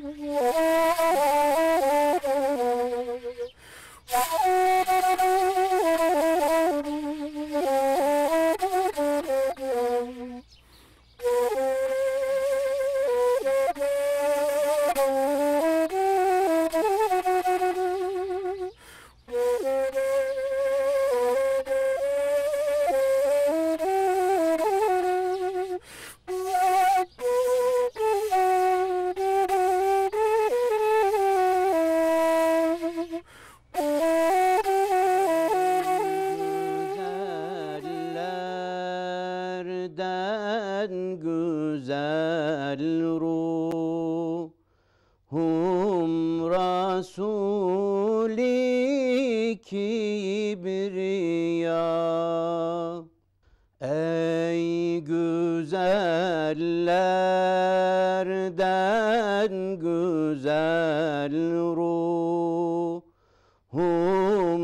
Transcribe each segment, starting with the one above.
güzel ruhum Resul-i Kibriya. Ey güzellerden güzel ruhum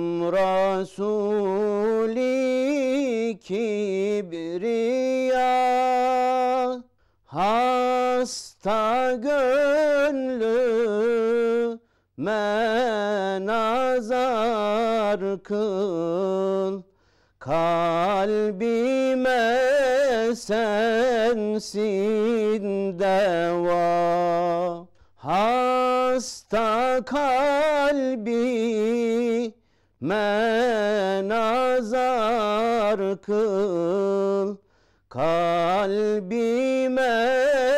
Resul-i Kibriya. Hasta gönlüme nazar kıl, kalbime sensin deva. Hasta kalbime nazar kıl, kalbime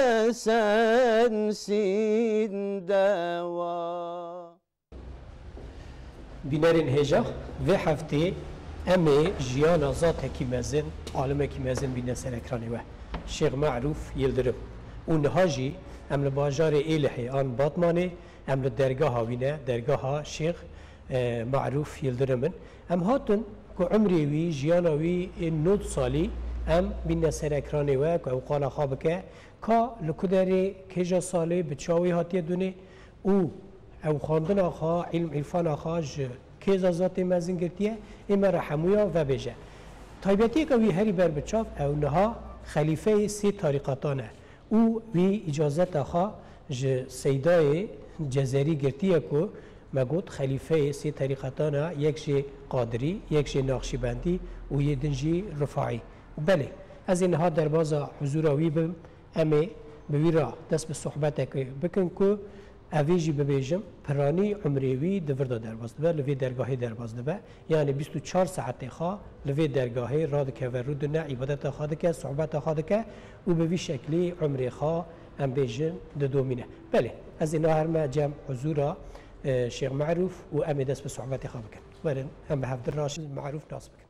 sensin deva. Binerin heja ve hafte emi jiyana zateki mezin, alemeki mezin bine ser ekranı ve Şeyh Ma'ruf Yıldırım. Un haji emle bajarı ilahi an batmani emle dergaha vine dergaha Şeyh Ma'ruf Yıldırım'ın. Em hatun ku umri vi jiyana vi 9 sali em bine ser ekranı ve ku qala khabke ka lukudari keja sali bçawi hatiye duni u او خواندن آخا علم عرفان آخا کیز ذات مزین گرتیه اما رحمویا و بجه طایبتی که وی هری بر بچاف او نها خلیفه سی طریقاتانه او وی اجازت آخا سیدای جزری گرتیه که مگود خلیفه سی طریقاتانه یک جه قادری یک جه نقشبندی و یک دنجی رفاعی بله از اینها در باز حضور وی بم امی بویرا دست به صحبت بکن که اویجی ببیجم پرانی عمریوی دوردا درباز دبه لوی درگاهی درباز دبه یعنی 24 ساعت خوا لوی درگاهی راد که و رودنا عبادت خوا دکه صحبت خوا دکه و به وی شکلی عمری خوا ام بیجن دومینه بله از اینا هر ما جمع حضورا شیخ معروف و ام دست به صحبت خوا بکن ولن هم به هفت راش معروف ناس بکن.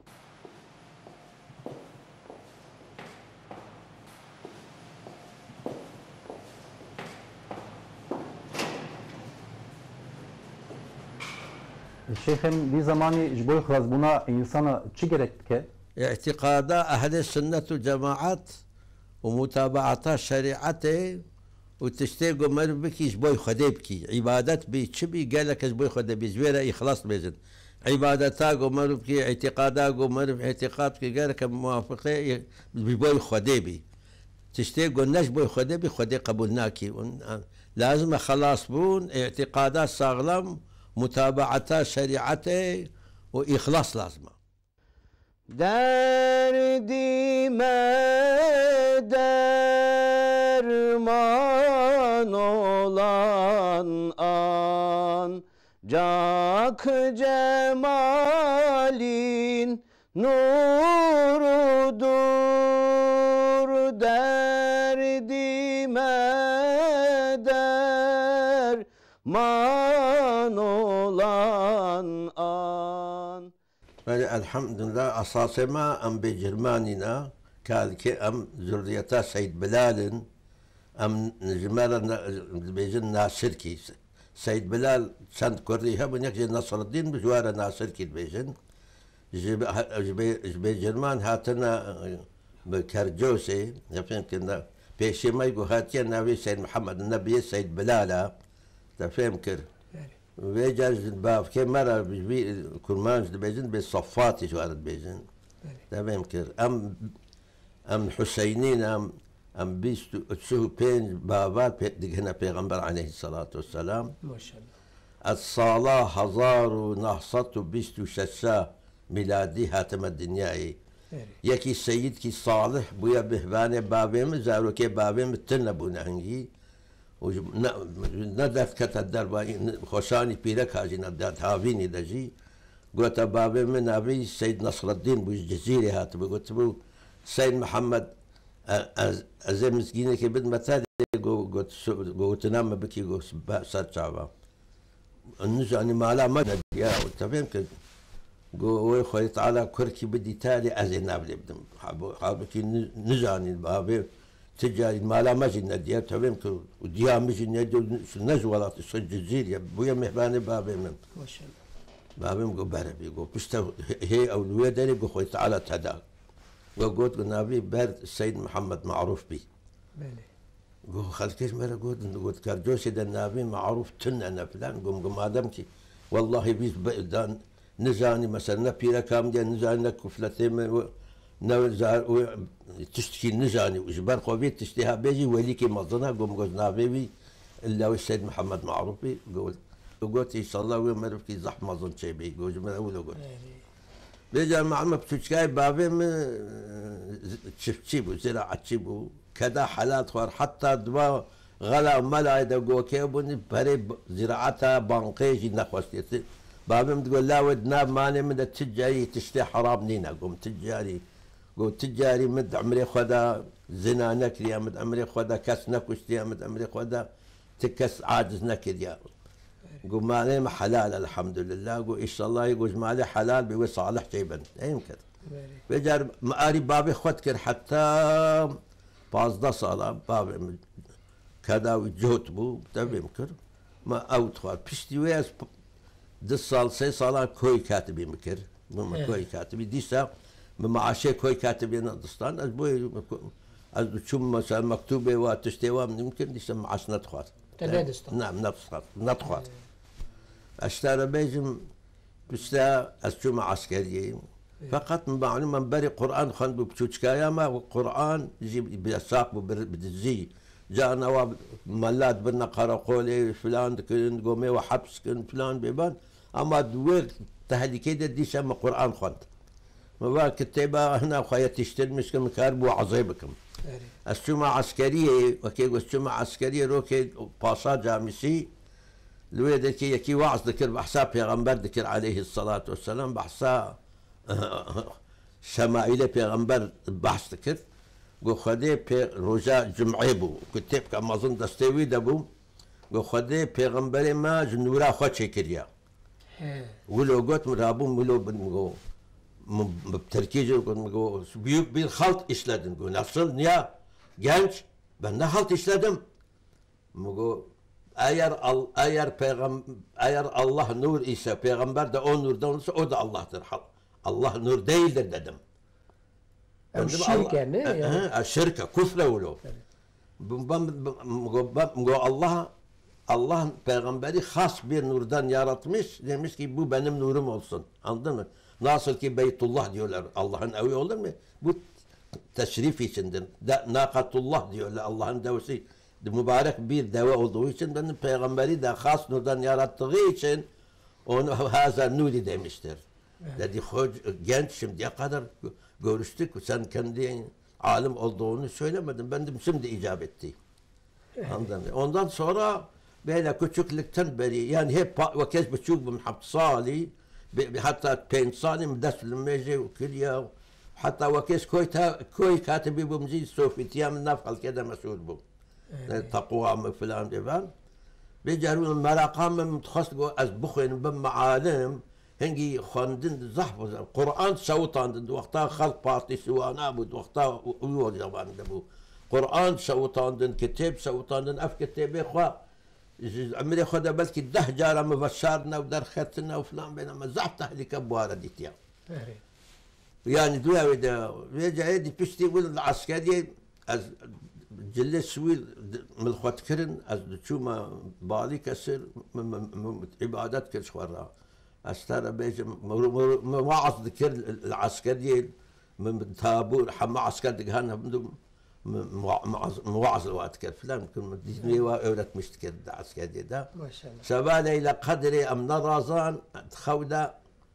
Şeyhim bir zamanı jboy xraz buna insana çi gerek ki? اعتقادا أهل السنة والجماعات ومتابعة شريعته وتشتاق مر بكي جبوي خديبكي عبادات بي تشبي قال لك جبوي خديبي زويرة إخلاص بيزن عبادتا مر بكي اعتقادا مر اعتقادك قال لك موافقة جبوي خديبي تشتاق قلناش بوي خديبي خدي قبولناكي لازم خلاص بون اعتقادات ساغلم متابعة شريعته وإخلاص لازمه. Derdime derman olan ancak cemalin nurudur. Derdime derman olan الحمد لله أساسما أم بجرماننا كالكي أم ذريتا سيد بلال أم جمال بيجن ناصركي سيد بلال سند كوريها من يكجي نصر الدين بجوار ناصركي بيجن جبي جرمان هاتنا بكرجوسي فهمت بيشي ما يقول هاتيا نبي سيد محمد النبي سيد بلالا تفهمكر ويجاز باف كم مرة بيجي كرمانج بيجن بالصفات شو هذا بيجن تمام كر أم حسينين ام بیست و پنج بابات دهنا پیغمبر علیه الصلاة والسلام ما شاء الله الصالة 1926 میلادی هاتم الدنیایی یکی سید کی صالح بویا بهبان بابیم زاروکی بابیم تن بونه هنگی و ندرت کت دربا خوشانی پیره کاجی ندرت هاوینی دجی قلت بابیم نبی سید نصر الدین بوش جزیره هاتم قلت بو سید محمد از مسکینه که بد متى قلت نام بكي سر شعبه النجاني ما لا مدد يا تفهم كده قوي خوي تعالى كركي بدي تالي ازي نابلي بدم حابكي نجاني بابي تجاري ما لا مجي نديا تفهم كده وديا مجي نديا نجولات الجزير يا بويا مهباني بابي من ما شاء الله بابي مقول بربي يقول بشتا هي اولويه داري قول خوي تعالى تدا وقلت نبي برد السيد محمد معروف بي بله قول خلكيش مرة قلت كرجوشي ده النبي معروف تن انا فلان قوم ادمكي والله بيس دان نزاني مثلا نبيرا كام دي نزاني كفلتين تشتكي نزاني وجبر قوبيت تشتيها بيجي وليكي مظنها قوم قلت نبي الا السيد محمد معروف بي قلت ان شاء الله وين مرفكي زحمه ظن شي بي قلت من اول قلت بيجا معلومة بتشكاي بابي تشيبو زراعة تشيبو كذا حالات خوار حتى دوا غلا ملا إذا جو كيبوني بري زراعتها بانقيجي نخوستي بابي تقول لا ودنا ماني من التجاري تشتي حرام نينا قوم تجاري قوم تجاري مد عمري خدا زنا نكريا مد عمري خدا كاس نكوشتيا مد عمري خدا تكس عاجز نكريا يقول مالي حلال الحمد لله يقول ان شاء الله يقول مالي حلال بيقول صالح جيبا يمكن بيجار مقاري بابي خدكر حتى بازدا صلاة بابي كذا وجهت بو تبيمكر ما اوتخوار بشتي وياس دس صال سي صلاة كوي كاتبي مكر مما كوي كاتبي ديسا بمعاشي كوي كاتبي نقدستان از بوي از شو مثلا مكتوبة وتشتيوا يمكن ديسا معاش ندخوار نعم ندخوار اشترى بيجم بستا الجمعة عسكرية فقط معلومة بري قرآن خان بتشكايا ما قرآن يجي بيساق بدزي جاء نواب ملات بنا قولي فلان كن قومي وحبس كن فلان بيبان اما دوير تهدي كده دي سما قرآن خان ما بقى كتابة هنا خويا تشتري مش كم كاربو عزيبكم الجمعة عسكرية وكي الجمعة عسكرية روكي باسا جامسي الويد كي وعظ ذكر بحساب پیغمبر ذكر عليه الصلاة والسلام بحسا شمائل پیغمبر بحث ذكر قو خدي روجا جمعي بو كتاب كما ظن دستوي دبو قو خدي پیغمبر ما جنورا خود شكريا ولو قلت مرابو ملو بنقو بتركيز قو بالخلط اشلدن قو نفصل نيا genç ben ne halt işledim مقو eğer Allah nur ise peygamber de o nurdan olursa o da Allah'tır. Allah nur değildir dedim. Şirke ne? Şirke, küfre ulu. Allah peygamberi has bir nurdan yaratmış. Demiş ki bu benim nurum olsun. Anladın mı? Nasıl ki Beytullah diyorlar. Allah'ın evi olur mu? Bu teşrif içindir. Nakatullah diyorlar. Allah'ın devesi. Mübarek bir deve olduğu için benim peygamberi de has nurdan yarattığı için onu haza nuri demiştir. Evet. Dedi genç şimdiye kadar görüştük. Sen kendi alim olduğunu söylemedin. Ben de şimdi icap etti. Evet. Anladın mı? Ondan sonra böyle küçüklükten beri yani hep vakit بتشوف بمحط صالي حتى بين صالي مدرس الميجي وكليا حتى وكيس كوي كاتبي بمزيد سوفيتيا من نفعل كده مسؤول بو تقوى فلان ديفان بيجارون المراقام متخصص از بخين بمعالم هنجي خاندن زحف قرآن صوتان وقتها خلق بارتي سوانا بود وقتها ويول جوان دبو قرآن صوتان كتاب صوتان اف كتابي خوا عمري خدا بلكي 10 جارة مبشرنا ودرختنا وفلان بينما زحف تهلك ابوها رديتيا يعني دويا ودا ويجا يدي بيشتي ولد العسكري از جلس سويل من الخوات كرن از شوما بالي كسر عبادات كرش ورا استرى بيج موعظ ذكر العسكري من تابور حما عسكر دهان موعظ واتكر فلان كل ديني واولت مشتكر دعس كده ما شاء الله. سبالي الى قدر ام نرازان تخوده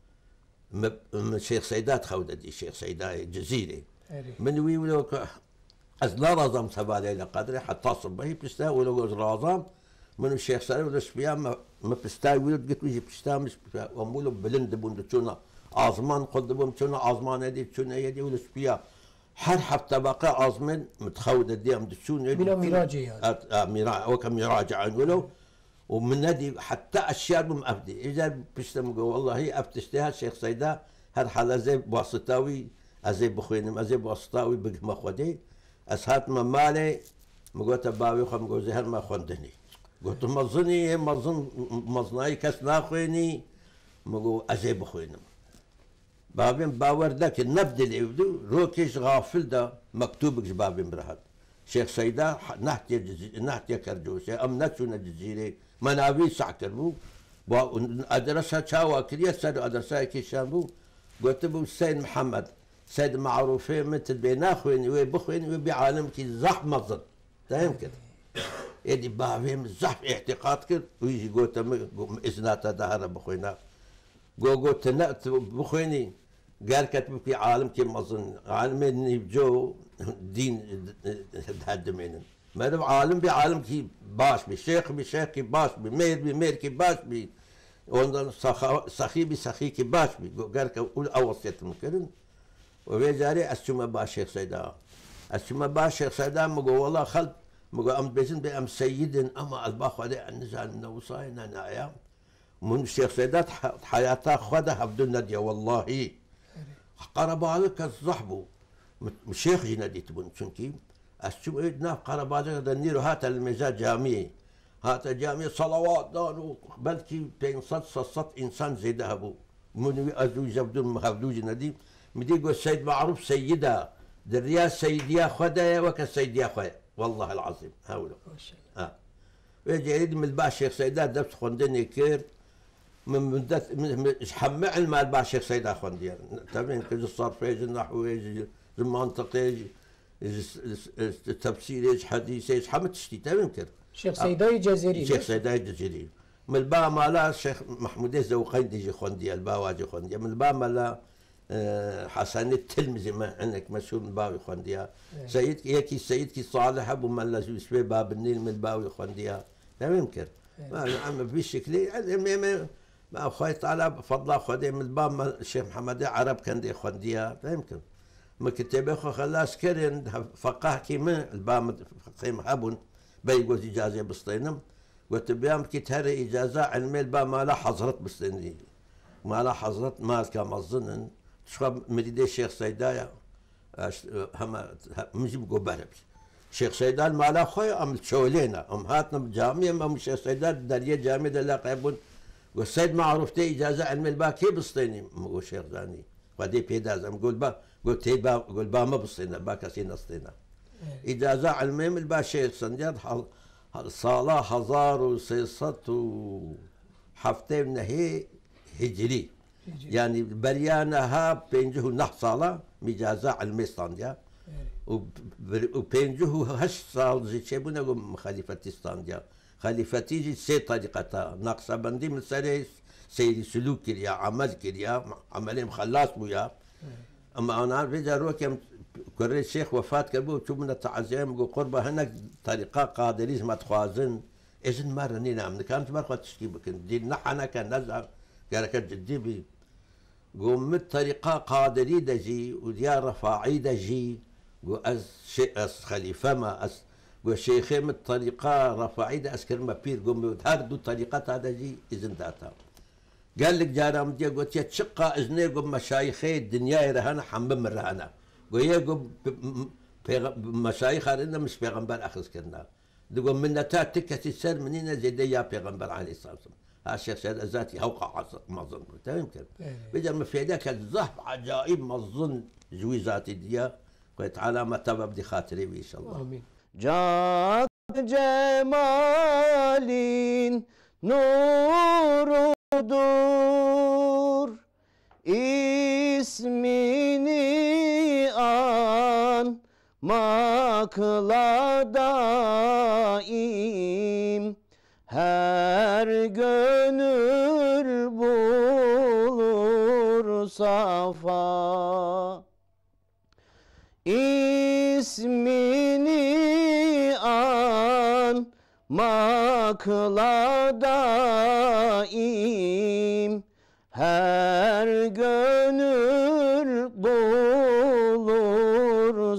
من شيخ سيدات خوده دي شيخ سيدات جزيري من ويولو از نرازم سبالي الى قدر حتى صبه بيستاوي لو رازم من الشيخ سالم ولا سبيا ما بيستاوي قلت ويجي بيستا مش ومولو بلند بوندتونا ازمان قدبهم تشونا ازمان هذه تشونا يدي ولا سبيا حرحب طبقة أزمن متخودة دي أم دشون من مراجع مراجع وكم يراجع ولو ومن نادي حتى الشعب مأبدي إذا بيشتم والله هي أبتشتها الشيخ سيدا هر حالة زي بواسطاوي أزي بخوينم أزي بواسطاوي بقم خودي أسهات ما مالي مقوت باوي خم قوزي هر ما خوندني قلت مظني مظناي كاس ناخويني مقو أزي بخوينم بابين باور ذاك النبض اللي يبدو روكيش غافل ده مكتوبك بابين برهد شيخ سيدا نحتي كرجوسي ام نتشونا الجزيرة منابي سعكربو ادرسها شاوا كريا سادو ادرسها كيشان بو قلت بو السيد محمد سيد معروفين مثل بين اخوين وبخوين وبعالم كي زح مظن فاهم كده يدي بابين زح اعتقاد كده ويجي قلت اذناتا دهر بخوينا قلت بخويني قال كتب في عالم كي مظن عالمين يبجو دين هدمين ما دام عالم بعالم كي باش بشيخ بشيخ كي باش بمير كي باش بي سخي بسخي كي باش بي قال كقول اوصيت المكرن وبيجاري اسمه باش شيخ سيدا اسمه باش شيخ سيدا مقول والله خلد مقول ام بيزن بام سيد اما الباخ عليه النزال النوصاين انا ايام من الشيخ سيدات حياتها خدها بدون نديه والله قرب عليك الصحبو الشيخ جنادي تبون شنكي الشو إدنا قرب عليك دنيرو هات المزاج جامعي هات جامعي صلوات دانو بلكي بين صد إنسان زي ذهبو من أزوج بدون مخافدو جنادي مدي يقول السيد معروف سيدة دريا سيديا خدايا وكسيديا خويا والله العظيم هاولو ما شاء الله ويجي من الباش شيخ سيدات دبس خندني كير من مدة حمع المال باش شيخ سيد اخوان ديال تمام كذا الصرف يجي النحو يجي المنطق يجي التفسير يجي حديث يجي حمد تشتي تمام كذا شيخ سيداي الجزيري شيخ سيداي الجزيري من البا مالا الشيخ محمود الزوقين يجي خوان ديال باواجي خوان ديال من البا مالا حسن التلمذي ما عندك مشهور من باوي خوان ديال سيد ياكي السيد كي صالح ابو مالا شوي باب النيل من باوي خوان ديال تمام كذا ما بشكل ما أخويت على بفضل أخوي من الباب الشيخ محمد عرب كان دي خندية يمكن ما كتب أخو خلاص كرن فقاه كي من الباب فقيه هبون بيقول إجازة بسطينم قلت بيام كتهر إجازة علمي الباب ما لا حضرت بسطيني ما لا حضرت ما كان مظنن شو مريد الشيخ سيدايا هم مش بقول بربش شيخ سيدان ما لا خويا أم تشولينا أم هاتنا بالجامعة أم الشيخ سيدان درية جامعة لا قيبون والسيد معروف تي إجازة علم الباكي بسطيني مو شيخ زاني ودي بيداز أم قول با قلت تي با قول با ما بسطينا باكا سينا سطينا إجازة علم البا شيخ سندياد صالة هزار وسيصت وحفتين هي هجري يعني بريانها بينجه نح صالة مجازة علم سندياد وبينجه هش صال زي شبونا قم خليفة سندياد خليفتي جي سي طريقتها ناقصة بندي من سري سيري سلوك كريا عمل كريا عملهم خلاص بويا اما انا رجع روك كري الشيخ وفاة كربو شو من التعزيم قربة هناك طريقة قادريز ما تخوازن اذن مرة نينا من كانت مرة تشكي بكن دي نحنا كان نزع قالك جدي بي قوم الطريقة قادري دجي وديار رفاعي دجي وأز خليفة ما أز والشيخي من الطريقة رفاعي أسكر ما بير قوم هردو طريقة هذا جي إذن داتا قال لك جارم دي قلت يتشقى إذني قوم مشايخي الدنيا يرهنا حمم الرهنا قوم مشايخ هرنا مش بيغمبر أخذ كرنا قوم من نتات تكتي السر منين زي دي يا بيغمبر عليه الصلاة والسلام ها الشيخ سيد ذاتي هوقع مظن تمام كده بدل ما في ذاك الزهب عجائب مظن جويزاتي ديا قلت على ما تبى بدي خاطري ان شاء الله آمين. جاد جمال نور دور اسمني آن ما olmakla daim her gönül bulur safa. İsmini anmakla daim her gönül bulur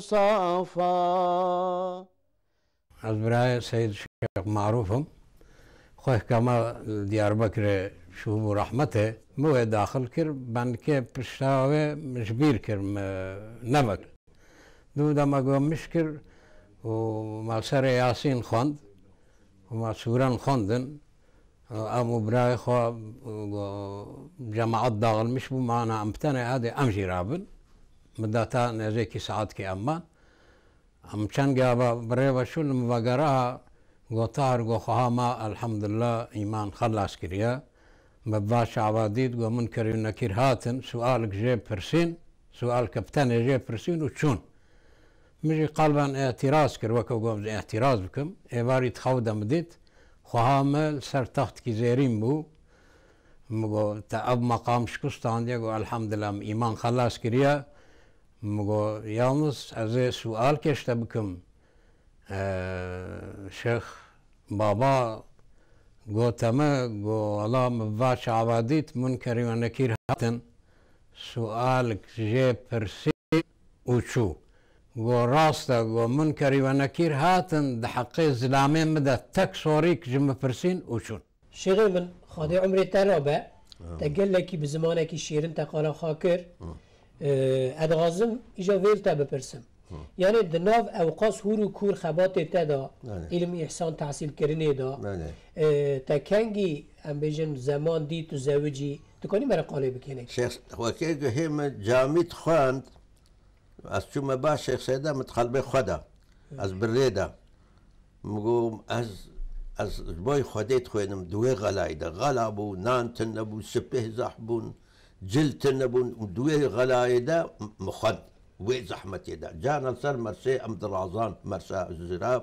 safa. از برای سید شیخ معروفم خواه کما دیاربکر شوب و رحمته مو داخل کر بند که پشتاوه مجبیر کر نبک دو دما گمش کر و ما سر یاسین خوند و ما سوران خوندن امو برای خواه جماعت داخل مش بو معنا امتنع هذا امجي رابن مداتا نزيكي ساعات كي اما ام چند گابا برای وشول مباگراها گو طاهر گو خواهما الحمد لله ایمان خلاص کریا مباش عوادید گو منکر و نکیر هاتن سؤالك جيب برسين سؤال كابتن جيب برسين وشون مجي قلبا اعتراض كر وكو قوم اعتراض بكم ايواري تخودا مديت خواهما سر تخت كي زيرين بو مگو تا اب مقام شكستان ديگو الحمد لله ایمان خلاص کریا مگو yalnız از سؤال کشته بکم شیخ بابا گو تمه گو الله مباش عوادیت منکری و نکیر هاتن سؤال جه پرسی و چو گو راسته گو منکری و نکیر هاتن ده حقی زلامه مده تک صوریک جمع پرسین و چون شغل من خادي عمري ترابة تقول لك بزمانك الشيرين تقال خاكر ادغازم اجا ويلتا بپرسم يعني دناف اوقاس هورو كور خبات تدا علم احسان تحصيل كرني دا تكنجي ام بيجن زمان دي تزوجي تكوني مرا قالي بكينك شيخ وكيجو هم جامد خواند از چوم با شيخ سيدا متخلبي خدا از بريدا مقوم از بوي خديت خوينم دوي غلايدا غلابو نان تنبو سبه زحبون جل تنبون دوي غلايدا مخد وي زحمتي دا جانا صار مرسي امد الرازان مرسى الزراب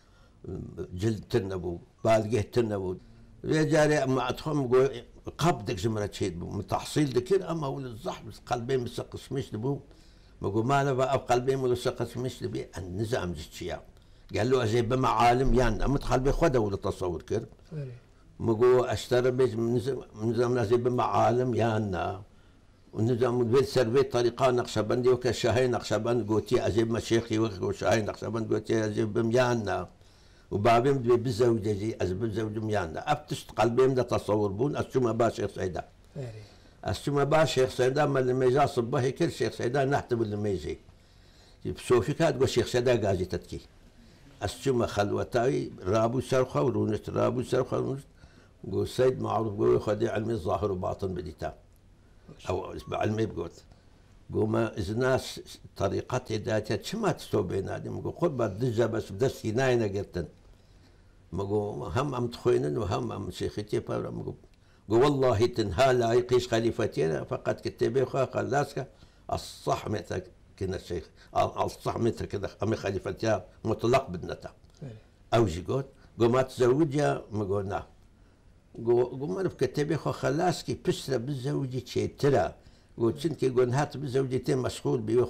جل تنبو بالقيه تنبو جاري مع ادخل قبضك زمرة شيد متحصيل دكير اما ول الزحم قلبي مسقس مش دبو مقول ما انا بقى قلبي مسقس مش دبي النظام جتشيا قال له ازي بمعالم يعني مدخل بخده ولا تصور كر مقول اشترى بيج نظام ازي بمعالم يعني ونظام البيت سربيت طريقه نقشبندي وكشاهي نقشبند قوتي ازي مشيخي وشاهي نقشبند قوتي ازي بميانا وبابين بزوجي زي از بزوج ميانا افتشت قلبي ده تصور بون اسشوم با شيخ سيدا اسشوم با شيخ سيدا ما اللي ميجا صباحي كل شيخ سيدا نحتب اللي ميجي بسوفي كاد شيخ سيدا غازي تتكي اسشوم خلوتاي رابو سرخه ورونت رابو سرخه ورونت قو سيد معروف قو خدي علمي الظاهر وباطن بديتا او علمي بقول قو ما اذا ناس طريقتي داتها شما تسوي بينادي قو قرب الدجا بس بدس ناينا قرتن مقو هم ام تخوينن وهم ام شيختي بابا مقو والله تنها لا يقيش خليفتين فقط كتبي خا لاسكا الصح مثلك كنا الشيخ الصح مثل كذا امي خليفتها مطلق بدنتا اوجي قول ما تزوجها مقول نعم قول ما كتبي خا خلاسكي بسرة بزوجي شي ترى قلت شنتي قول هات بزوجتين مشغول بيو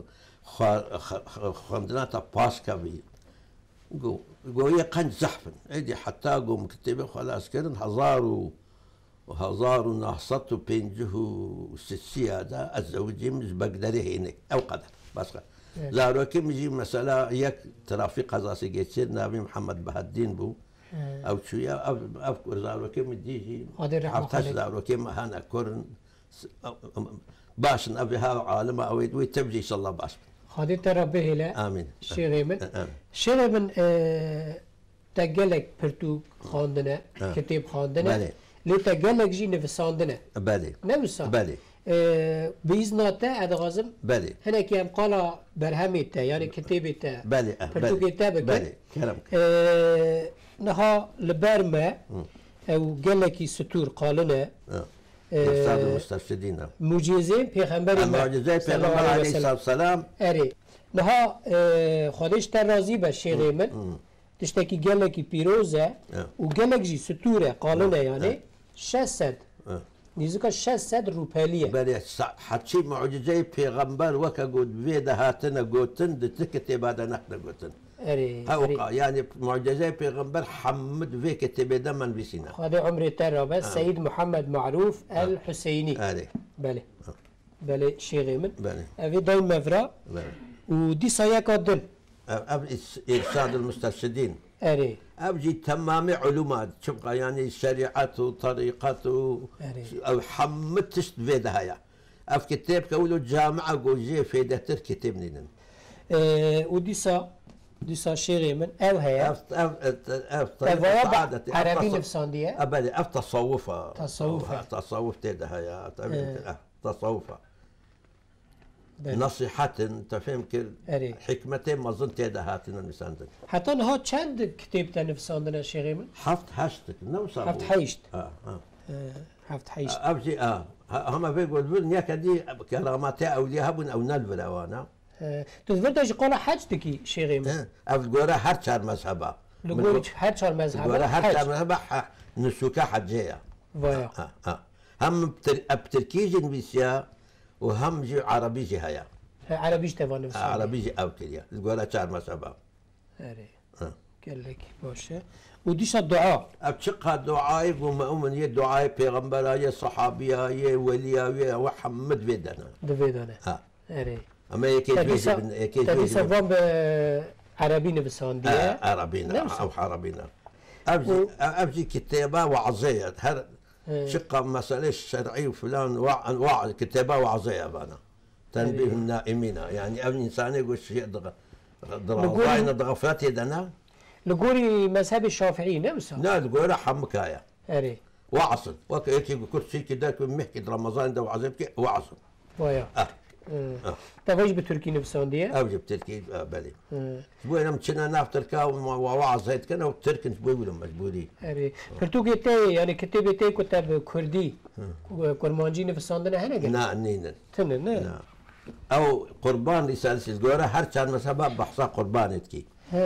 خندناتا باسكا بي قو هي قنج زحفن ايدي حتى قوم كتبه خلاص كرن هزار نهصته بينجه سسي هذا الزوجي مش بقدر هينك او قدر بس زارو كم يجي مثلا يك ترافيق قزاسي جيتشير نبي محمد بهالدين بو او شويه افكر زارو كم تيجي حفتش زارو كم هانا كورن باش ابيها عالم او تبجي ان شاء الله باش خادي تربيه لا امين شيريمن شيريمن تقلك برتو خاندنا كتاب خاندنا لي تقلك جي نفساندنا بالي نفسا بالي بإذناته ادغازم بالي هنا كيام قال برهميته يعني كتابته بالي برتو كتابك بالي كلامك نها لبرما او قالك ستور قالنا إرشاد المسترشدين معجزه پیغمبر المعجزه پیغمبر علیه الصلاه والسلام اری نها خودش تر راضی به شیخ من تشتکی گلکی پیروزه و گلک جی ستوره قانونه یعنی 600 نزدیک 600 روپیلیه بله حتی معجزه پیغمبر وکا گود ویده هاتنه گوتن دتک تباده نحن گوتن اری يعني معجزه پیغمبر حمد في كتب دم بسينا هذا عمري ترى بس سيد محمد معروف الحسيني بله بله شيخ من بله في دايم مفرا ودي صياك الدل إرشاد المسترشدين اري أبجي تمام علومات تبقى يعني شريعته طريقته أو حمد تشت في دهايا أف كتاب كولو جامعة جوجي في دهتر كتاب نين وديسا شيخ من او هي عربي نفسانديه ابدا اف تصوفه تصوف تدهيا تصوفه نصيحة انت فهم كل حكمتين ما ظن تدهاتنا نساندن حتى انها چند كتاب تنفساندنا شيخ من حفت هشتك نوصل حفت حيشت حفت حيشت ابجي هم بيقول بن يكدي كرامات اولياء بن او نلفلا وانا تذكرت قال حجتكي شيخي من أقول هر شهر مذهبه لقول هر شهر مذهبه أقول هر شهر مذهبه نسوكا حجية فيا هم بتركيز بيسيا وهم جي عربي جي هيا عربي تبغى نفسه عربي جي أو كذا تقول شهر مذهبه أري قال لك باشه وديش الدعاء أبشقها الدعاء ومؤمن الدعاء بيغمبر صحابية وليا وحمد فيدنا دفيدنا أري اما يكيد تدي سفان بعربي نفسانديه عربينا او عربينا ابجي كتابه وعظيه هر شقه مساله شرعي وفلان انواع كتابه وعظيه بانا تنبيه النائمين يعني ابن انسان يقول شيء ضغفاين ضغفات يدنا لقوري مذهب الشافعي نفسه لا تقول حمكايا اري وعصر وكيتي كل شيء كذا محكي رمضان ده وعظيم وعصر ويا طيب ايش بتركي نفسانديه؟ اوجب تركي بلي بوين مشينا ناف تركا ووعظيت كنا وترك بوي ولا مجبوري اري كرتوكي تي يعني كتابتي كتاب كردي كرمانجي نفساندنا هنا نا نينا تنن او قربان رسالة الجورة هر كان مسبب بحصا قربانتكي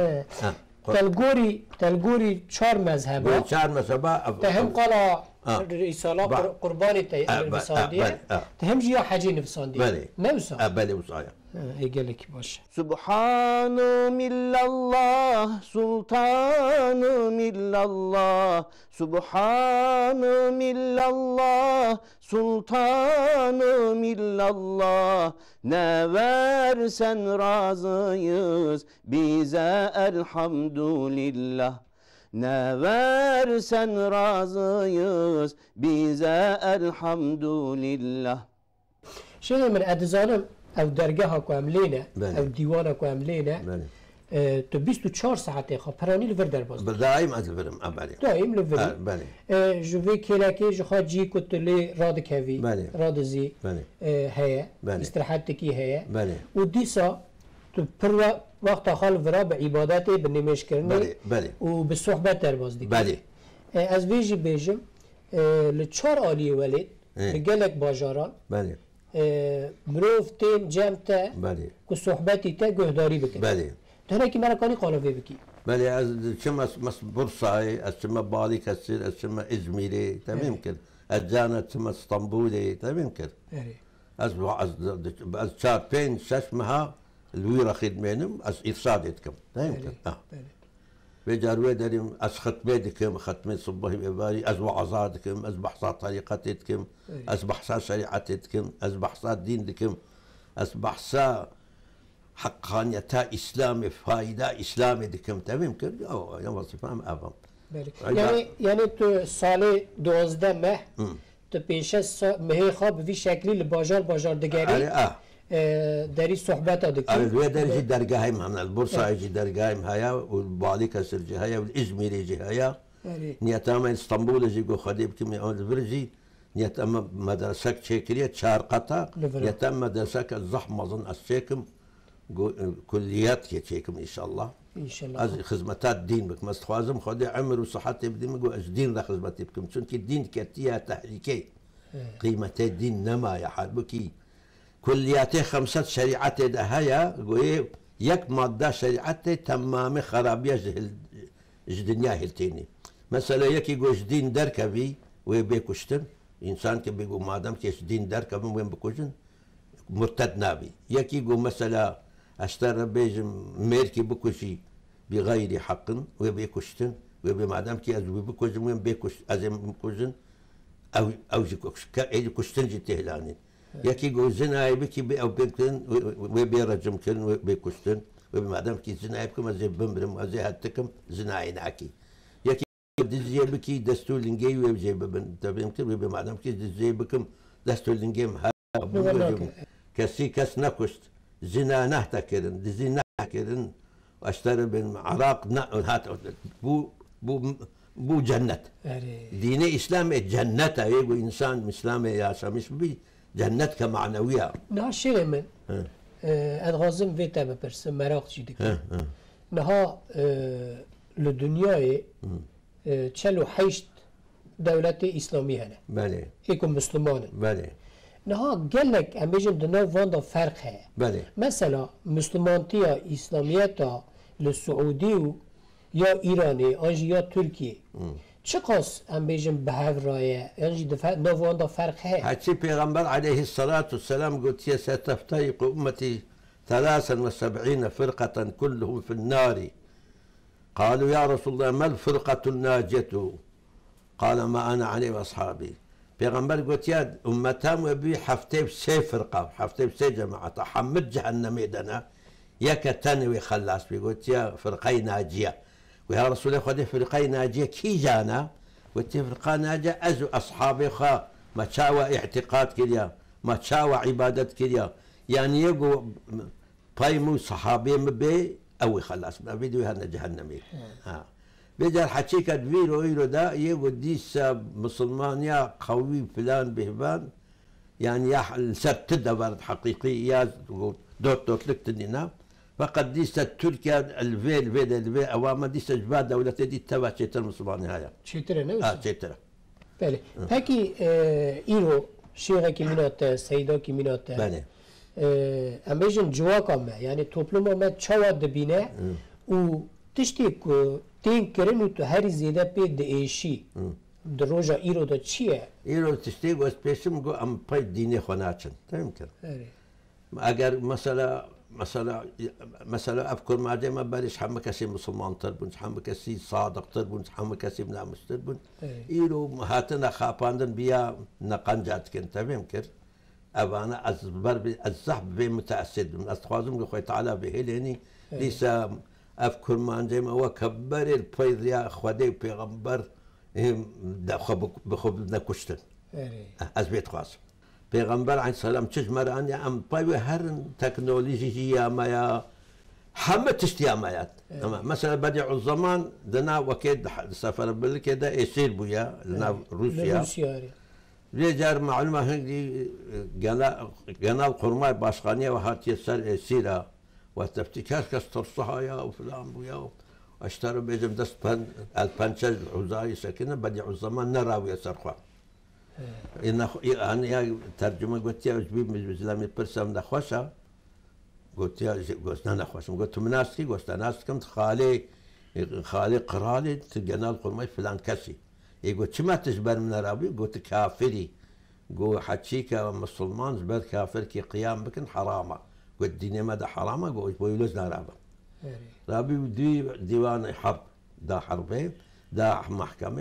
تلقوري شار مذهبه شار مذهبه تهم قال رسالة قرباني تي نفسانديه تهم جيا حاجي نفسانديه بلي نوسا بلي وصايا يقول لك باش سبحان من الله سلطان من الله سبحان من الله سلطان من الله ne versen razıyız bize elhamdülillah ne versen razıyız bize elhamdülillah شيء من أدزانم أو درجها كاملينة أو ديوانها كاملينة تبيستو 4 ساعات خا براني لفردر باز دائم أتلفرم أبالي دائم لفردر بالي جوفي كيلاكي جو جي كنت لي راد كافي راد زي هي استراحتكي هي وديسا تبرا وقت خال فرا بعباداتي بالنمش كرني وبالصحبة ترباز دي بالي از فيجي بيجم لتشار آلي ولد بقالك باجاران بالي مروف تين جمتا بالي كصحبتي تا جهداري بك بالي هناك مركاني قالوا في بكي بالي شما بورصاي شما بالي كسر شما ازميري تمام كده الجانا شما اسطنبولي تمام كده از شهر بين ششمها الويرة خدمينم از ارصادتكم تمام كده بجاروي داريم از ختمتكم ختمة صبح بباري از وعظاتكم از بحثات طريقتكم از بحثات شريعتكم از بحثات دينكم از بحثات حقانية إسلامي فايدة إسلامي دكم تمام كده أو يا وظيفة أفهم يعني تو سالي 12 مه تو بينشس مهي خاب في شكل الباجار دقاري داري صحبات دكتور الوي داري درجة من البورصة يجي درجة هيا والبالي كسر جي هيا والإزمير يجي هيا نيتام اسطنبول يجي جو خديب كم يعود الفرجي نيتام مدرسة شكرية شارقتا نيتام مدرسة الزحمة ظن الشيكم كليات كيتشيكم ان شاء الله ان شاء الله از خدمتات دين بك مستخوازم خدي عمر وصحتي بدي مقو از دين ذا خدمتي بكم چونك الدين كتيها تحريكي قيمة الدين نما يا حربكي كلياتي 5 شريعات هيا يك مادة شريعتي تمام خرابية الدنيا هلتيني مثلا يكي جوش دين دركبي وبيكشتن انسان كي بيقول ما دام كيش دين دركبي وين بكوشن مرتد نابي يكي جو مثلا اشترى بيجم ميركي بكوشي بغير حق وبيكشتن وما دام كي ازوي بكوشن وين بيكش ازم بكوشن او كشتن جي تهلاني يكي جو زنا بكي او بيمكن وبيرجم كن وبيكشتن وما دام كي زنا بكم زي بمبرم زي هاتكم زنا ينعكي يكي دزي بكي دستور لنجي وبزي ببن تبيمكن وما دام كي دزي بكم دستور لنجي كسي كس نكشت زنا نهتكرن دزي نهتكرن واشتري بالعراق هات بو جنة ديني إسلامي جنة يقول إنسان إسلامي يا سامش بي جنة كمعنوية نها شيء من أدغازم فيتا ببرس مراق جديك نها للدنيا تشلو حيشت دولة إسلامية هنا بله يكون مسلمان بله نها قال لك أميجن دنا فاندا فرق هي بله مثلا مسلمانتيا إسلاميتا للسعودي يا إيراني أنجي يا تركي شقص أميجن بهافرايا أنجي دفع نوفاندا فرق هي حتى پیغمبر عليه الصلاة والسلام قلت يا ستفترق أمتي 73 فرقة كلهم في النار قالوا يا رسول الله ما الفرقة الناجية قال ما أنا عليه وأصحابي پیغمبر قلت يا أمتام وبي حفتي بسي فرقة حفتي بسي جماعة حمد جهنم يدنا ياك تنوي خلاص قلت يا فرقي ناجية ويا رسول الله خذي فرقي ناجية كي جانا قلت فرقة ناجية أزو أصحابي خا ما تشاوى اعتقاد كليا ما تشاوى عبادة كليا يعني يقو بايمو صحابي مبي أو خلاص ما بيدو هنا جهنمي بيجر حكيك فيرو إيرو دا يقول ديس مسلمان يا قوي فلان بهبان يعني يا سرت برد حقيقي يا دكتور لك تنينا فقد ديس تركيا الفي أوامر ديس جبال دولة دي تبع شيتر مسلمان هاي شيتر نوس شيتر بله هكي إيرو شيخة كمينات سيدا كمينات بله أميجن جواكا ما يعني توبلوما ما تشاوى دبينه و تشتيك تين كرنو تو هاري زيادة بيد دئيشي دروجا إيرو دا چيه؟ إيرو تشتيك واسبيشم قو أم باي ديني خوناتشن تايم كر اگر مثلا أفكر ما ما باليش حما كسي مسلمان تربون حما كسي صادق تربون حما كسي بنامس تربون إيرو هاتنا خاباندن بيا نقنجات كن تايم كر أبانا أزبر الزحب بين متأسد من أستخدم قوي تعالى بهليني ليس أفكر ما عندما هو كبر الفيض يا أخواتي بيغمبر بخب نكشتن أزبيت خاص بيغمبر عن سلام تجمر أن أم باي هرن تكنولوجي هي ما يا حمة تشتيامات مثلا بديع الزمان دنا وكيد سفر بالكده يصير بويا لنا روسيا رجال معلومة هندي قناة القرماء باشقانية وهاتي سيرة وتفتكر كستر صهايا وفلان بويا اشتروا بيجم دست البنشاج العزاي ساكنة بديع الزمان نراوي سرخوا إن أنا ترجمة قلت يا جبيب من الإسلامي برسم نخوشة قلت يا قلت نخوشة قلت مناسكي قلت ناسكم خالي قرالي تلقنا القرمي فلان كسي يقول شو ما تجبر من رابي قلت كافري قول حكيك مسلمان جبر كافر كي قيام بكن حرامه قلت ديني ماذا حرامه قلت بيلوزنا رابا رابي ديوان حرب دا حربين دا محكمة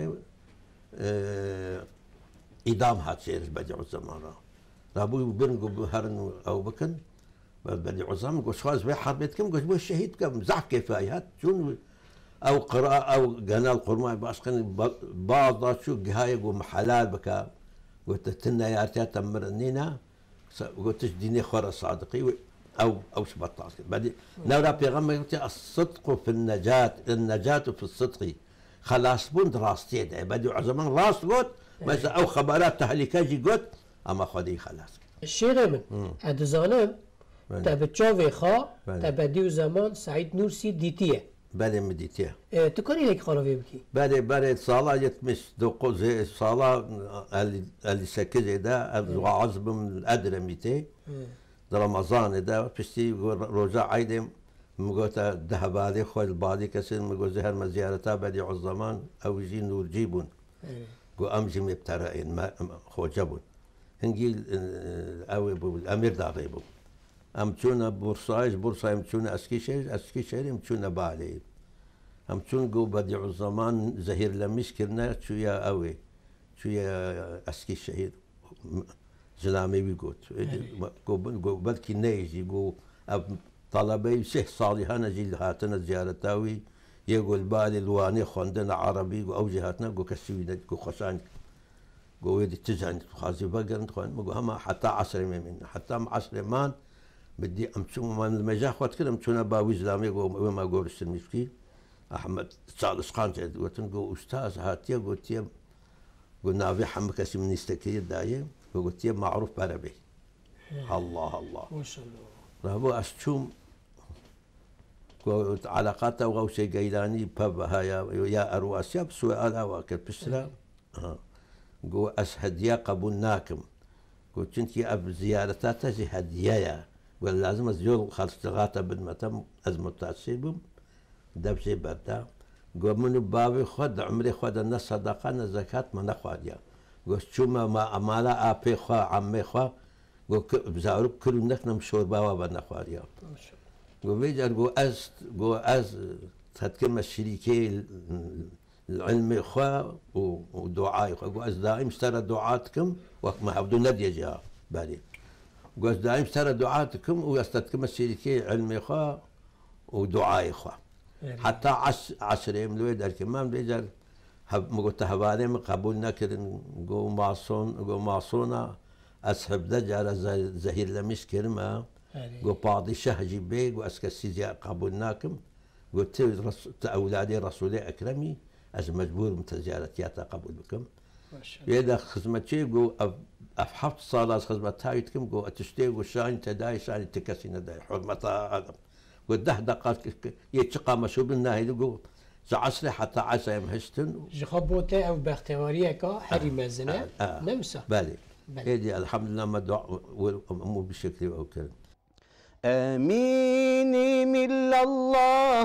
إدام هات سير بديع الزمان رابي بنقو بهرن أو بكن بديع الزمان قلت خلاص بي حربتكم قلت بو الشهيد كم زح كفايات شون أو قراءة أو قناة القرماء باشقن بعض شو هاي قوم حلال بكا قلت تنا يا ارتيا تمرنينا قلت ديني خور صادقي او شبطاس بعد نورا بيغمر قلت الصدق في النجاة في الصدق خلاص بون راستي ده بدو عزمان راست قلت مثلا او خبرات تهلكاجي قلت اما خدي خلاص الشيء من هذا زانم تبتشافي خا تبديو زمان سعيد نورسي ديتيه بله مديتيه تكوني لك خلافي بكي بله صالة يتمش دقو زي صالة اللي سكزي ده عزب من الأدرميتي ده رمضان ده بشتي رجع عيدم مقوتا ذهب عليه خوي البعضي كسر مقو زهر مزيارتها بديع الزمان أو يجي نور جيبون قو أمجي مبترئين ما خو جبون هنجي أو الأمير داغيبو أمتونا بورصايش بورصاي أمتونا أسكيشير أمتونا بالي أمتون قو بديع الزمان زهير لمش كرنا شوية أوي شوية أسكيشير زلامي بيقول قو بدكي نيجي قو طلبي سه صالحان جيل هاتنا زيارتاوي يقول بالي الواني خوندنا عربي قو أو جهاتنا قو كسوينا قو خسان قو يدي تزعن خازي بقرن خوان قو هما حتى عصر من حتى عصر مان بدي أمتون من المجاح وقت كده أمتونا باوي زلامي قو وما قول السلمشكي أحمد صالح خان قلت له أستاذ هاتيه قلت له قلنا أبي حمك اسم من يستكير دايم قلت له معروف بربي الله الله ما شاء الله رهبو أشتوم قلت علاقاته وغوشي قيلاني بابها يا أرواسيا بسؤال أواكر بسرا قو أسهديا قبولناكم قلت انت أب زيارتها تجي هديايا قل لازم أزيول خلص تغاتا بالمتم أزمة تأسيبهم دبسي بردا قو منو بابي خد عمري خد الناس صدقة زكاة ما نخواديا قو شوما ما أمالا أبي خوا عمي خوا قو بزارب كل نكنا مشور بابا بنخواديا قو بيجر قو أز تتكلم الشريكي العلمي خوا ودعائي خوا قو أز دائم اشترى دعاتكم وما حبدو ندي جا بالي قو أز دائم اشترى دعاتكم ويستتكلم الشريكي علمي خوا ودعائي خوا حتى عشر يوم لويد الكمام بيجر مقولت هبالي قبولنا كرن قو ماصونا أسحب دجال زهير لمش كرمة قو باضي شهجي بي قو أسكسي قبولناكم قلت أولادي رسولي أكرمي أز مجبور متزيارتياتا قبول بكم يدا خدمتي قو أفحفت صالة خدمتها قو أتشتي قو شاني تداي شاني تكسينا داي حرمتها هذا قد 10 دقائق يتشقى مشوب الناهي يقول عصري حتى عصا يمهشتن جخبوته او باختواريه كا حري مازنه نمسا بالي هيدي الحمد لله ما دعاء مو بشكل او كذا آميني من الله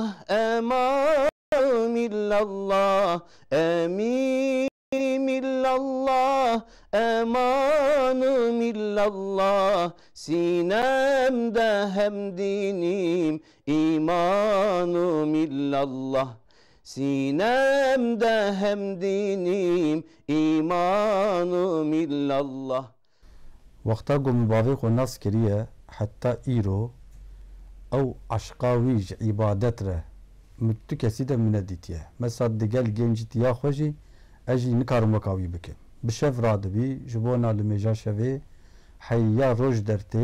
آمين الله آمين من الله امان من الله سینم ده هم دینیم ایمان من الله سینم ده هم دینیم ایمان من الله وقتا قم باوی ناس کریه حتی ایرو او عشقاویج عبادت ره متو کسی ده من دیتیه مثلا دگل گنجت یا خوشی اجي نكارم وكاوي بكم بشف رادبي جبونا لمجا شوي حيا روج درتي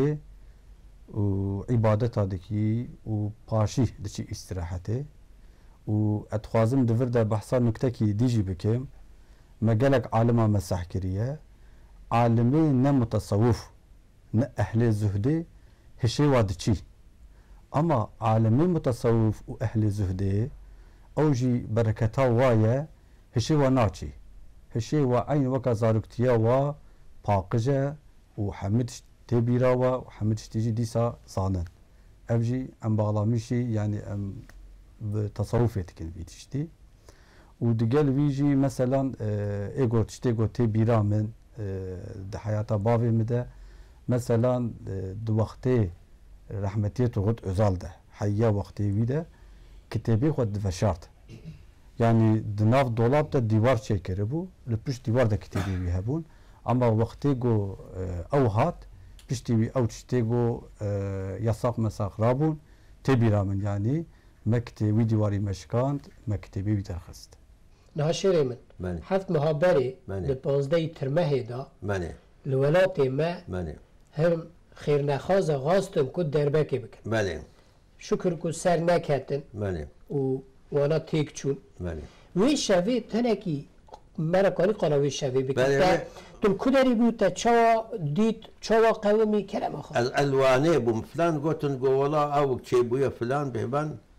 وعبادت هادكي وباشي دشي استراحتي واتخوازم دفر دا بحصا نكتكي ديجي بكم مقالك عالمة مسح كريه عالمي نمتصوف أهل الزهدي هشي وادشي أما عالمي متصوف وأهل الزهدي أوجي بركتا وايا هشي وناچي هشي وعين وكا زاركتيا و باقجة وحمدش تبيرا وحمدش تيجي ديسا صانن أبجي أم باغلاميشي يعني أم بتصرفاتك بيتشتي ودقال بيجي مثلا ايغو تشتيغو تبيرا من ده حياة بابي مده مثلا دو وقتي رحمتيتو غد ازال ده حيا وقتي ويده كتابي خود دفشارت يعني دناف دولاب ده ديوار شكره بو لبش ديوار ده كتابي بيهبون اما وقتي جو او هات بشتي او تشتيغو يساق مساق رابون تبيرا من يعني مكتبي ديواري مشكاند مكتبي بترخصت ناشري من حفت مهابري لبازدي ترمهي دا الولاتي ما هم خير نخازة غاستن كود دربكي بك شكر كود سر نكتن وانا تيك چون وي شوي تنكي مركاني قناوي شوي بك تم كدري بوتا چوا ديت چوا قومي كلام اخر الالواني بو فلان قوتن قو والله او كي بويا فلان بهبان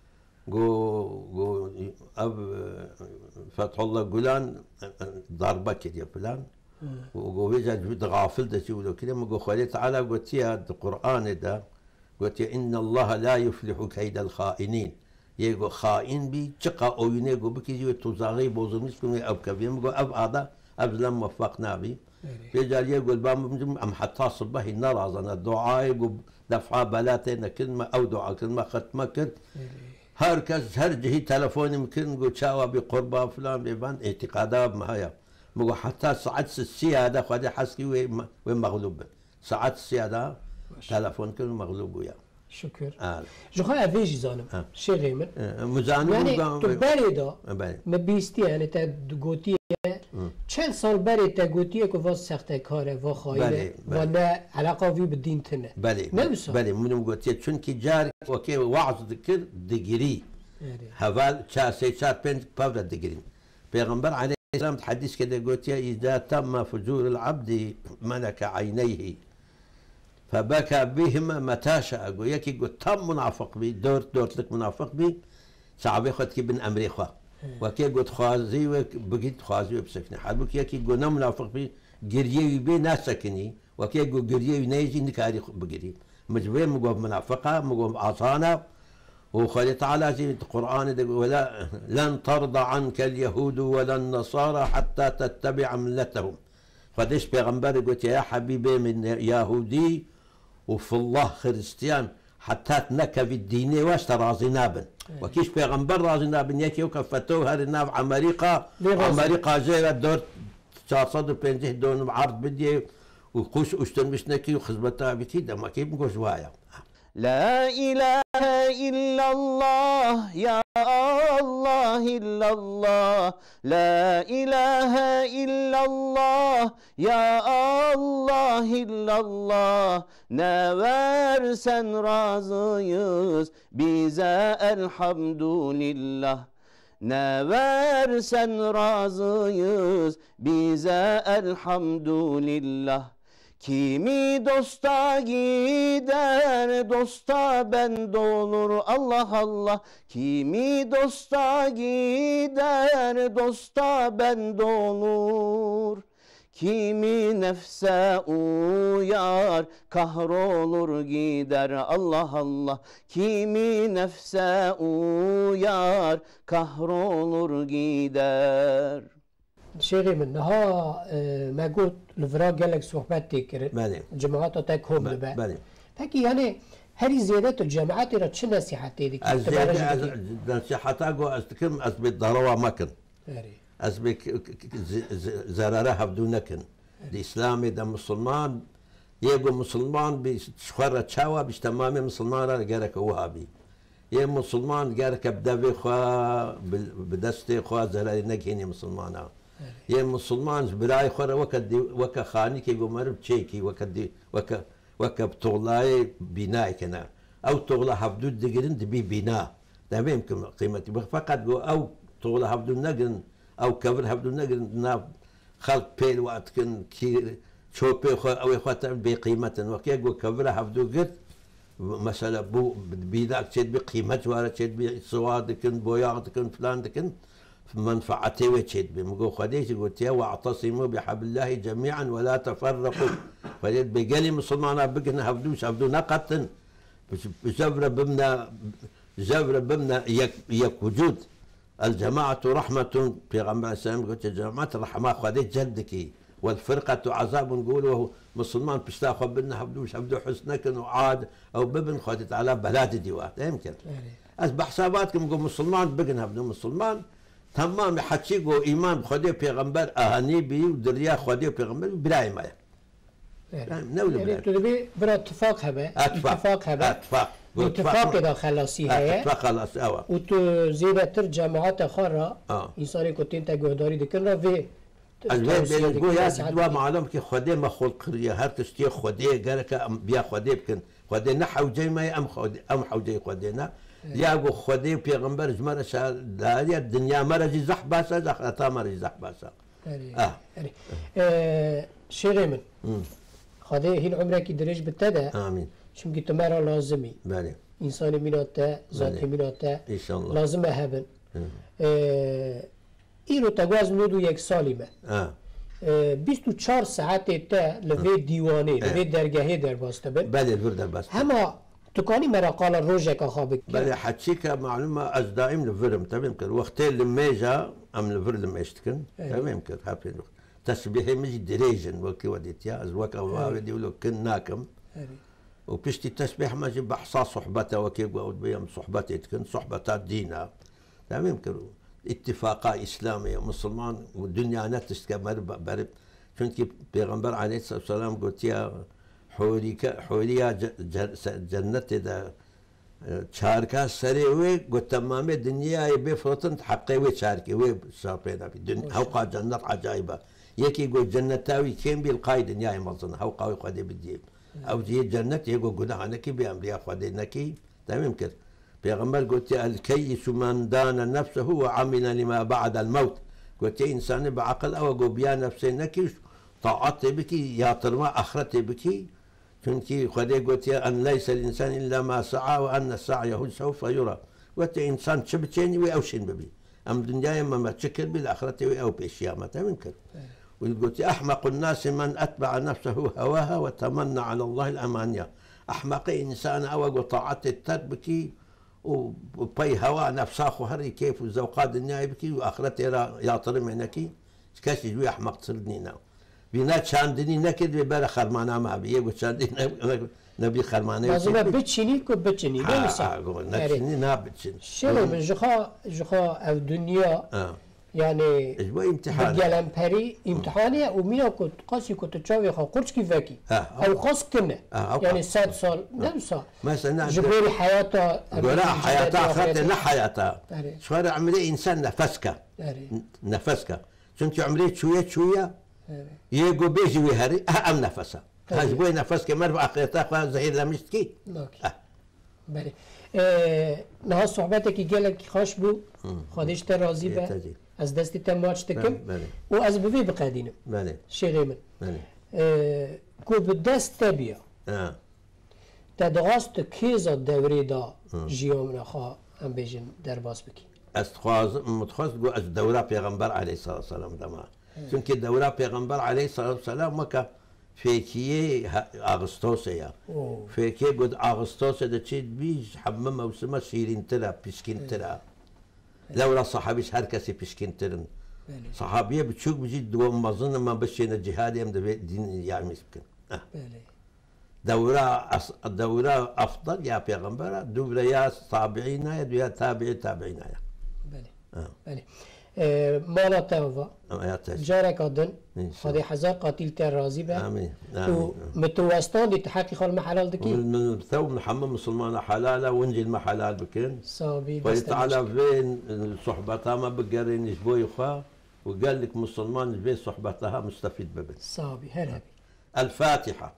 جو اب فتح الله جولان ضربه كده فلان وقو وجد غافل ده شو كده مقو خلي تعالى قلت يا القران ده قلت ان الله لا يفلح كيد الخائنين يقول خائن بي تقى او ينقو بك يجي تزاغي بوزمسكم اب كبير مقو اب هذا اب لما وفقنا بي رجال يقول بام ام حتى صبح النار اظن الدعاء يقول دفعه بلاتين كلمه او دعاء كلمه ختمه كل هركز هرجه تلفون يمكن نقول شاوى بقربة فلان بيبان اعتقادات معايا مقول حتى ساعات السيادة خدي حسكي وين مغلوب ساعات السيادة تلفون كل مغلوب ويا شكر جو خا افيجي زانم شي غيمن مزانم يعني تباري دا مبيستي يعني تا قوتي چند سال بری تا گوتیه که واس سخت کاره و خواهیه و نه علاقه وی بالدین تنه بله منم گوتیه چون که جار وکی وعظ ذکر دگیری هوال چار سه چار پنج پاولا دگیریم پیغمبر علیه السلام تحدث كده قلت إذا تم فجور العبد ملك عينيه فبكى بهما متى شاء قل يكي قلت تم منافق بي دورت لك منافق بي صعب ياخذ كي بن أمريكا وكي قلت خوازي بقيت خوازي بسكني حالك يكي قلنا منافق بي قريي بي ناس سكني وكي قل قريي نيجي نكاري بقري مجبين مقوم منافقة مقوم عصانة وخلي تعالى في القرآن ولا لن ترضى عنك اليهود ولا النصارى حتى تتبع ملتهم فديش بيغمبر قلت يا حبيبي من يهودي وفي الله خريستيان حتى تنكف الدين واش رازي نابن وكيش بيغمبر رازي نابن يكي وكفتوه هرنا في أمريكا زيرا دور 450 دون عرض بدي وقوش اشتن مشنكي وخزبتها بكيدا ما كيف نقول شوية لا إله إلا الله يا الله إلا الله لا إله إلا الله يا الله إلا الله ne versen razıyız bize elhamdülillah ne versen razıyız bize elhamdülillah. Kimi dosta gider, dosta bende olur Allah Allah. Kimi dosta gider, dosta bende olur. Kimi nefse uyar, kahrolur gider Allah Allah. Kimi nefse uyar, kahrolur gider. شيخي من نها ما قلت الفراق قال لك صحبات تكرر جماعات تكهم بقى فكي يعني هذه زيادات الجامعات راه شنو نصيحتي ديك نصيحتها جو استكم اثبت ضروه مكن اثبت زرارها بدون نكن الاسلام ده مسلمان يجو مسلمان بشخره تشاوا باش تمام مسلمان راه قالك وهابي يا مسلمان قالك بدبي خا بدستي خا زراري نكيني مسلمانا يا مسلمان براي خورا وك خاني كي قمر بشيكي وك بتغلاي بناء كنا او تغلا حدود دقرن تبي بناء ده يمكن قيمتي فقط او تغلا حدود نقرن او كبر حدود نقرن خلق بيل وقت كن كي شوبي او اخوات بقيمه وكي كبر حدود قرت مثلا بو بيداك تشد بقيمه ولا تشد بسواد كن بوياض كن فلان كن منفعتي وتشد بمقو خديش قلت يا واعتصموا بحبل الله جميعا ولا تفرقوا فليت بقالي مسلمان بقنا هبدو نقطن زبر بمنا يك وجود الجماعة رحمة في غمبر السلام قلت الجماعة رحمة خديش جدك والفرقة عذاب نقوله مسلمان بيشتاخوا بنا هبدو حسنك وعاد او ببن خدت على بلاد ديوات يمكن اصبح حساباتكم قول مسلمان بقنا هبدو مسلمان تمام حتشيقو ايمان بخدي بيغمبر اهاني بي ودريا خدي بيغمبر براي مايا يعني تدبي برا اتفاق هبه اتفاق كده خلاصي هي اتفاق خلاص اوا وت زيادة تر جماعات اخرى انساني كنتين تاغوداري دكن في الوين بيقول يا دوا معلوم كي خدي ما خلق قريه هر تشتي خدي قالك بيا خدي بكن خدي نحو جاي ما ام حوجي خدينا ياقو خدي بيغمبر جمر داري الدنيا مرجي زحباسه زختا مرجي زحباسه شيريمن خدي هي العمره كي درج بتدا امين شمكي تمارا لازمي بالي إنسان مناته ذاتي مناته إن شاء الله لازم هبن إيرو تجاوز نودو يك سالمة 24 ساعت تا لفي ديواني لفي درجه در باستبن بله الفرد بس هما تكاني مرا قال الروجك خابك بله حتشيك معلومة از دائم لفرم تمام كر وقتين لما جا ام لفرد لما اشتكن تمام كر هابين تسبيحي مجي دريجن وكي وديتيا از وكا وادي ولو كن ناكم وبشتي التسبيح ما جي بحصا صحبته وكي قود بيام صحبتي تكن صحبتات دينا تمام كر اتفاقا اسلاميه مسلمان والدنيا نتشكى برب چونكي پیغمبر عليه الصلاه والسلام قلت يا حوريا جنت دا چاركا سري وي قلت تمام الدنيا يبي فروتن حقي وي چاركي وي شاپينا في الدنيا هوقا جنت عجائبه يكي يقول جنتاوي كين بالقاي دنيا مظن هوقا وي قدي بدي او جي جنت يقول قدانكي بامريا قدينكي تمام كده پیغمبر قلت الكيس من دان نفسه وعمل لما بعد الموت قلت انسان بعقل او بيا نفسه نكيش طاعتي بكي يا ترما اخرتي بكي چونكي خدي قلت ان ليس الانسان الا ما سعى وان سعيه سوف يرى قلت انسان شبتيني واوشين ببي ام دنيا ما تشكل بالاخرة او باشياء ممكن وقلت احمق الناس من اتبع نفسه هواها وتمنى على الله الامانيه احمق انسان او طاعتي تربكي وبي هوا نفساخو هري كيف وزوقات الدنيا يبكي واخرتي يا طري منكي كاشي جوي احمق تصردنينا بينا شاندني نكد ببر خرمانا ما بي يقول شاندني نبي خرمانا لازم بتشيني كو بتشيني لا صح نتشيني نابتشين شنو من جخا الدنيا يعني اجوا امتحان بجلم بري امتحانيه ومينا كنت قاسي كنت تشاوي خا قرش كيفاكي او خاص كنا يعني 7 سال نعم صح مثلا جبري حياته ولا حياتها اخرتها لا حياتها شوارع عملي انسان نفسك شنت عملي شويه يجو بيجي ويهري ام نفسها هاجبوي نفسك مرفع اخرتها زهير لمشتكي بله نها صحبتك يجيلك خوش بو خودش راضي به از دستی تماچ تکم و از بوی بقدینم شیعه من کو به دست تبیا تدغاست کیزا دوری دا جیوم نخوا هم بیجن در باز بکی متخواست گو از دوره پیغمبر علیه الصلاة والسلام دما چون که دوره پیغمبر علیه الصلاة والسلام وکا فيكيه أغسطوسيا فيكيه قد أغسطوسيا دا تشيد بيج حمام موسمة سيرين ترى بيسكين ترى لولا صحابيش هركسي بيسكين ترن صحابية بتشوك بجد دوام مظن ما بشينا جهادي ام دين يعني مسكن دورة أفضل يا بيغمبرة دورة يا صابعين يا تابعين يا بله مالا تنفا جارك أدن هذه حزار قاتل راضي به آمين ومتوسطان دي تحقق المحلال دكي من ثوب محمد مسلمان حلالة ونجي المحلال بكين صابي فيتعالى فين صحبتها ما بقرين يشبوي خا وقال لك مسلمان فين صحبتها مستفيد ببن صابي هلا الفاتحة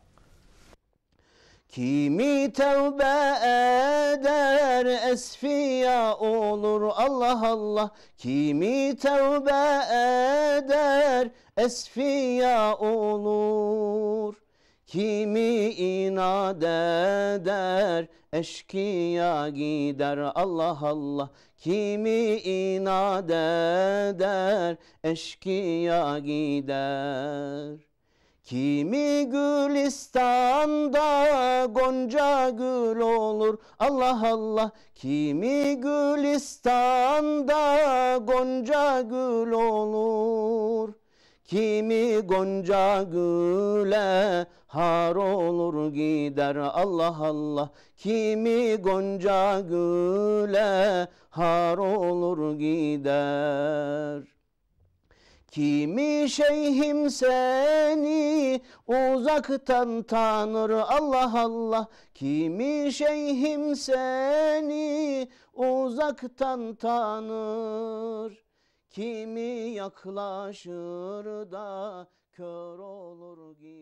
Kimi tevbe eder esfiya olur Allah Allah. Kimi tevbe eder esfiya olur. Kimi inat eder eşkıya gider Allah Allah. Kimi inat eder eşkıya gider. Kimi Gülistan'da gonca gül olur Allah Allah. Kimi Gülistan'da gonca gül olur. Kimi gonca güle har olur gider Allah Allah. Kimi gonca güle har olur gider. Kimi şeyhim seni uzaktan tanır Allah Allah. Kimi şeyhim seni uzaktan tanır. Kimi yaklaşır da kör olur gider.